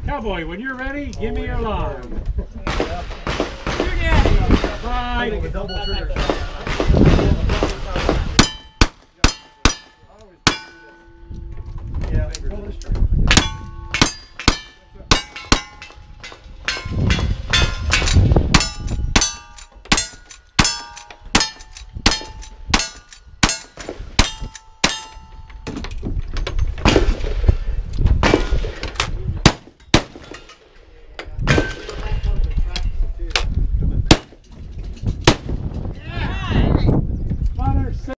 Cowboy, when you're ready, give me your line. Your daddy. Bye. Double trigger shot.